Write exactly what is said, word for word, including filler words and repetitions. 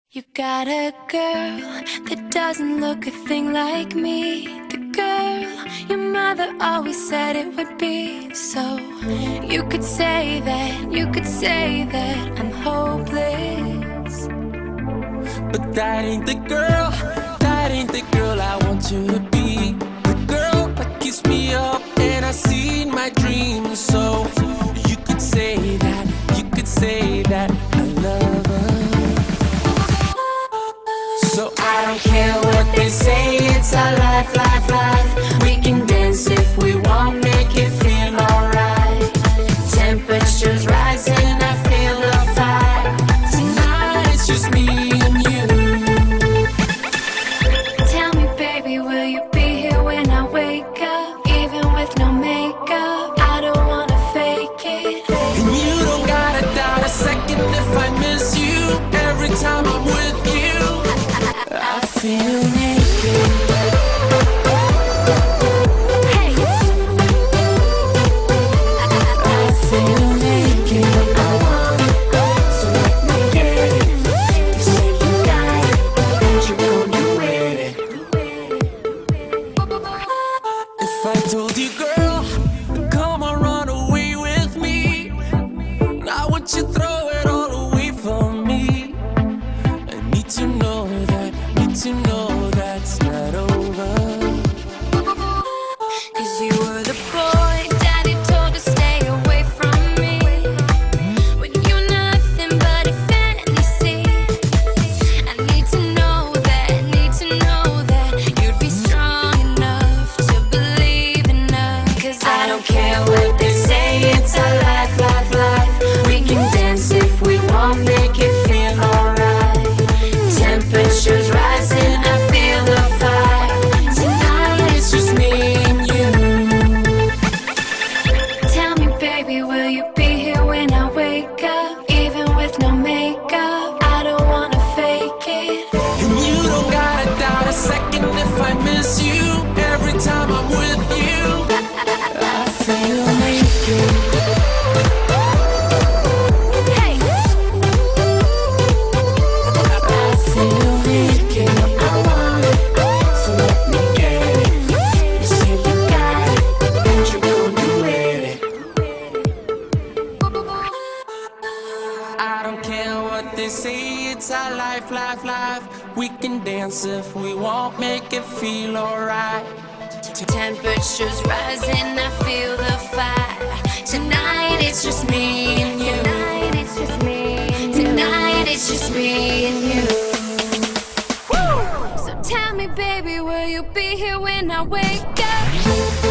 You got a girl that doesn't look a thing like me. The girl your mother always said it would be. So you could say that, you could say that I'm hopeless. But that ain't the girl, that ain't the girl I want you to be. The girl that keeps me up and I see in my dreams. So you could say that, you could say that I love her. So I don't care what they say, it's our life, life, life. We can dance if we want, make it feel alright. Temperature's rising, I feel the fire. Tonight it's just me and you. Tell me, baby, will you be here when I wake up? Even with no makeup, I don't wanna fake it. And you don't gotta doubt a second if I miss you. Every time I'm with you, I feel naked. Hey, I feel naked. I want it, so let me get it. You say you got it, and you're gonna with it. If I told you, girl, come on, run away with me, now would you throw it all away from me? I need to know that, need to know that's not over. cause you were the boy daddy told to stay away from me. When you're nothing but a fantasy. I need to know that, need to know that you'd be strong enough to believe in us. Cause I don't care what they say, it's our life, life, life. We can dance if we want, make it feel alright. Temperature's rising, I feel the fire. Tonight it's just me and you. Tell me, baby, will you be here when I wake up? Even with no makeup, I don't wanna fake it. And you don't gotta doubt a second if I miss you. Every time I'm with you, I feel naked. Hey, I feel naked. I want it, so let me get it. You say you got it, and you're gonna with it. I don't care what they say, it's our life, life, life. We can dance if we want, make it feel alright. temperature's rising, I feel the fire. Tonight it's just me and you. Tonight it's just me. Tonight it's just me and you. So tell me, baby, will you be here when I wake up?